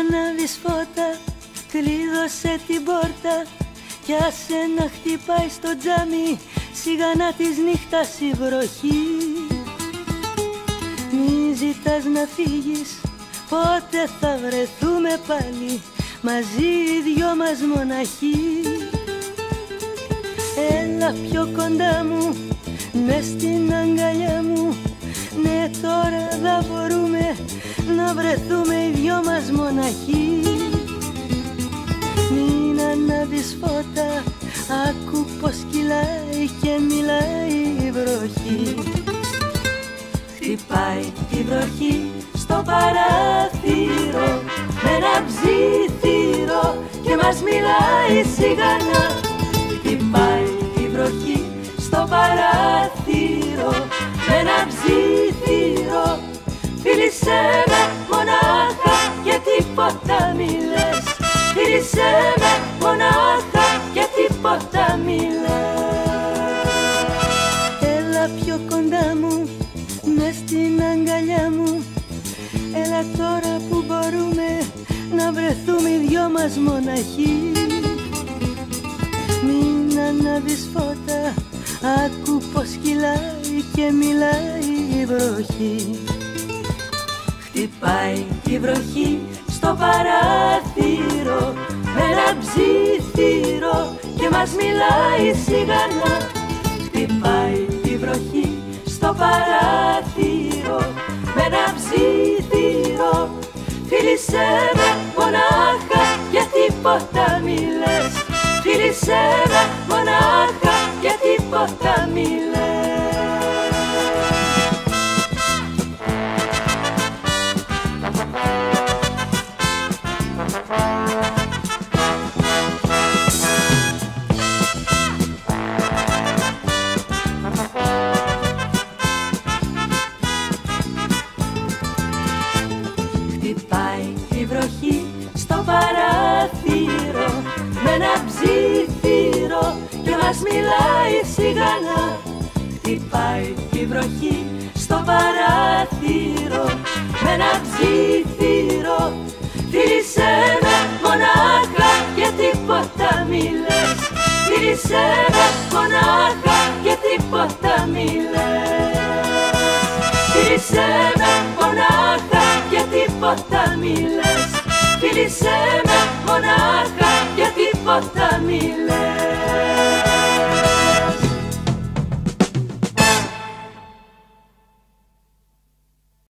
ανάβεις φώτα, κλείδωσε την πόρτα κι άσε να χτυπάει στο τζάμι σιγανά της νύχτας η βροχή. Μη ζητάς να φύγεις, πότε θα βρεθούμε πάλι μαζί οι δυο μας μοναχοί. Έλα πιο κοντά μου, μες στην αγκαλιά μου, ναι τώρα θα μπορούμε να βρεθούμε οι δυο μας μοναχοί. Μην ανάβεις φώτα, άκου πως κυλάει και μιλάει η βροχή. Χτυπάει η βροχή στο παράθυρο με ένα ψήθυρο και μας μιλάει σιγανά. Χτυπάει η βροχή στο παράθυρο με ένα ψήθυρο. Φίλησέ με μονάχα και τίποτα μη λες. Φίλησέ με μονάχα και τίποτα μη λες. Έλα πιο κοντά μου, μες στην αγκαλιά μου, έλα τώρα που μπορούμε να βρεθούμε οι δυο μας μοναχοί. Μην ανάβεις φώτα, άκου πως κυλάει και μιλάει η βροχή. Χτυπάει η βροχή στο παράθυρο με ένα ψήθυρο και μας μιλάει σιγανά. Χτυπάει η βροχή στο παράθυρο με ένα ψήθυρο. Φίλησέ με μονάχα και τίποτα μη λες. Φίλησέ με μονάχα και τίποτα μη λες. Χτυπάει η βροχή στο παράθυρο με ένα ψήθυρο και μας μιλάει σιγανά. Χτυπάει η βροχή στο παράθυρο με ένα ψήθυρο. Φίλησέ με μονάχα και τίποτα μη λες. Φίλησέ με μονάχα και τίποτα μη λες. Φίλησέ με μονάχα και τίποτα μη λες. Φίλησέ με μονάχα και τίποτα μη λες.